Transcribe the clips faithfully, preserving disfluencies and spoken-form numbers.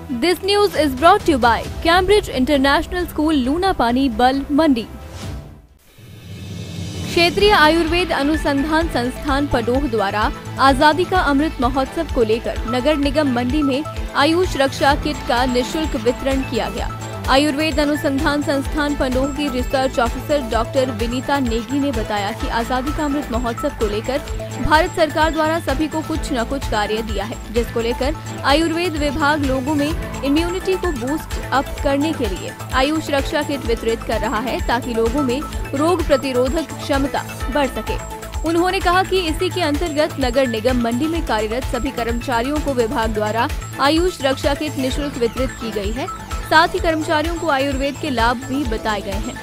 This news is brought to you by Cambridge International School, लूनापानी, Bal, मंडी। क्षेत्रीय आयुर्वेद अनुसंधान संस्थान पडोह द्वारा आजादी का अमृत महोत्सव को लेकर नगर निगम मंडी में आयुष रक्षा किट का निःशुल्क वितरण किया गया। आयुर्वेद अनुसंधान संस्थान पडोह की research officer doctor Vinita Negi ने बताया कि आजादी का अमृत महोत्सव को लेकर भारत सरकार द्वारा सभी को कुछ न कुछ कार्य दिया है, जिसको लेकर आयुर्वेद विभाग लोगों में इम्यूनिटी को बूस्ट अप करने के लिए आयुष रक्षा किट वितरित कर रहा है, ताकि लोगों में रोग प्रतिरोधक क्षमता बढ़ सके। उन्होंने कहा कि इसी के अंतर्गत नगर निगम मंडी में कार्यरत सभी कर्मचारियों को विभाग द्वारा आयुष रक्षा किट निःशुल्क वितरित की गई है। साथ ही कर्मचारियों को आयुर्वेद के लाभ भी बताए गए हैं।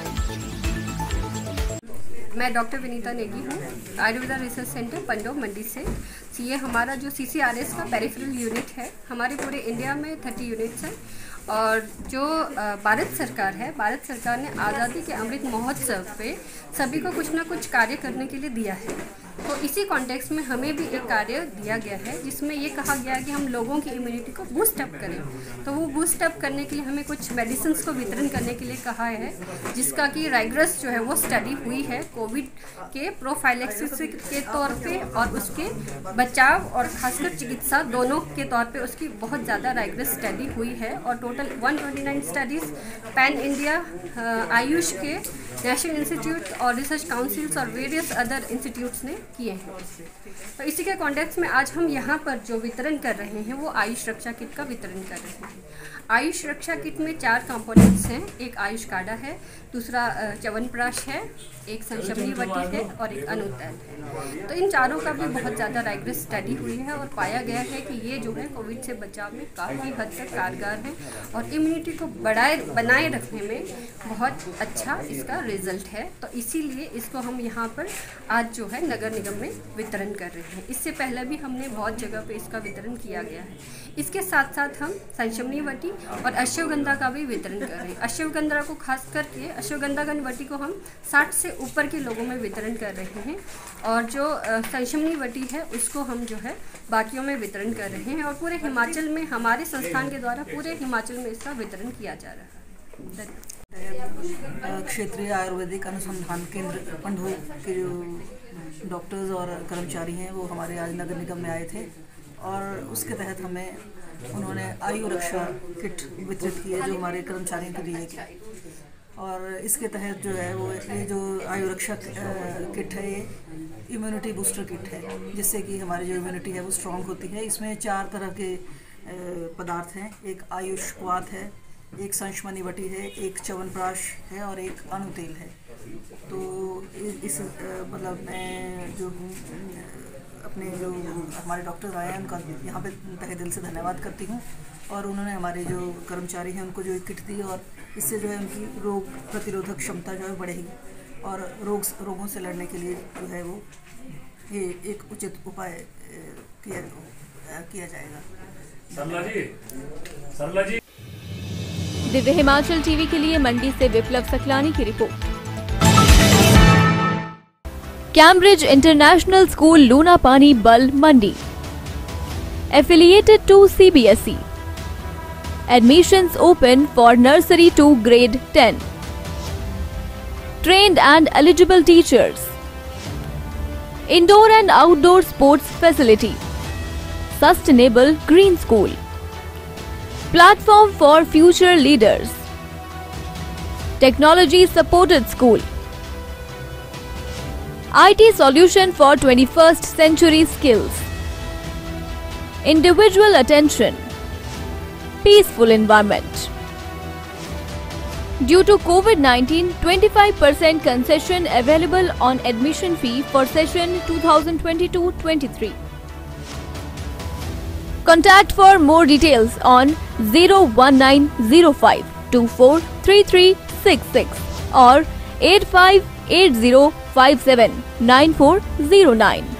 मैं डॉक्टर विनीता नेगी हूँ, आयुर्वेदा रिसर्च सेंटर पंडोह मंडी से। ये हमारा जो सी सी आर एस का पेरिफेरल यूनिट है, हमारे पूरे इंडिया में तीस यूनिट्स हैं। और जो भारत सरकार है, भारत सरकार ने आज़ादी के अमृत महोत्सव पे सभी को कुछ ना कुछ कार्य करने के लिए दिया है। तो इसी कॉन्टेक्स्ट में हमें भी एक कार्य दिया गया है, जिसमें ये कहा गया है कि हम लोगों की इम्यूनिटी को बूस्ट अप करें। तो वो बूस्ट अप करने के लिए हमें कुछ मेडिसिन को वितरण करने के लिए कहा है, जिसका कि राइगरस जो है वो स्टडी हुई है कोविड के प्रोफाइलेक्सिस के तौर पे और उसके बचाव और खासकर चिकित्सा दोनों के तौर पे उसकी बहुत ज़्यादा राइगरस स्टडी हुई है। और टोटल एक सौ उनतीस स्टडीज़ पैन इंडिया आयुष के नेशनल इंस्टीट्यूट और रिसर्च काउंसिल्स और वेरियस अदर इंस्टीट्यूट्स ने किए हैं। तो इसी के कॉन्टेक्स्ट में आज हम यहाँ पर जो वितरण कर रहे हैं वो आयुष रक्षा किट का वितरण कर रहे हैं। आयुष रक्षा किट में चार कंपोनेंट्स हैं। एक आयुष काढ़ा है, दूसरा च्यवनप्राश है, एक संशमनी वटी है और एक अनुतैल है। तो इन चारों का भी बहुत ज़्यादा राइगरस स्टडी हुई है और पाया गया है कि ये जो है कोविड से बचाव में काफ़ी हद तक कारगर है और इम्यूनिटी को बढ़ाए बनाए रखने में बहुत अच्छा इसका रिजल्ट है। तो इसीलिए इसको हम यहाँ पर आज जो है नगर निगम में वितरण कर रहे हैं। इससे पहले भी हमने बहुत जगह पे इसका वितरण किया गया है। इसके साथ साथ हम संशमनी वटी और अश्वगंधा का भी वितरण कर रहे हैं। अश्वगंधा को खास करके अश्वगंधा वटी को हम साठ से ऊपर के लोगों में वितरण कर रहे हैं और जो संशमनी वटी है उसको हम जो है बाकियों में वितरण कर रहे हैं। और पूरे हिमाचल में हमारे संस्थान के द्वारा पूरे हिमाचल में इसका वितरण किया जा रहा है। क्षेत्रीय आयुर्वेदिक अनुसंधान केंद्र पंडोह के जो डॉक्टर्स और कर्मचारी हैं वो हमारे आज नगर निगम में आए थे और उसके तहत हमें उन्होंने आयु रक्षा किट वितरित की है जो हमारे कर्मचारियों के लिए है। और इसके तहत जो है वो ये जो आयु रक्षा किट है ये इम्यूनिटी बूस्टर किट है, जिससे कि हमारी जो इम्यूनिटी है वो स्ट्रॉन्ग होती है। इसमें चार तरह के पदार्थ हैं। एक आयुष क्वाथ है, एक संशमनी वटी है, एक च्यवनप्राश है और एक अनुतेल है। तो इस मतलब मैं जो अपने जो हमारे डॉक्टर्स आए हैं उनका यहाँ पे तहे दिल से धन्यवाद करती हूँ। और उन्होंने हमारे जो कर्मचारी हैं उनको जो किट दी और इससे जो है उनकी रोग प्रतिरोधक क्षमता जो है बढ़ेगी और रोग रोगों से लड़ने के लिए जो है वो ये एक उचित उपाय किया किया जाएगा। सरला जी, सरला जी। दिव्य हिमाचल टीवी के लिए मंडी से विप्लव सकलानी की report. Cambridge international school, Lunapani, Bal, Mandi, affiliated to C B S E. Admissions open for nursery to grade ten. Trained and eligible teachers. Indoor and outdoor sports facility. Sustainable green school. Platform for future leaders. Technology supported school. I T solution for twenty-first century skills. Individual attention. Peaceful environment. Due to COVID nineteen, twenty-five percent concession available on admission fee for session twenty twenty-two twenty-three. Contact for more details on zero one nine zero five two four three three six six or eight five eight zero five seven nine four zero nine.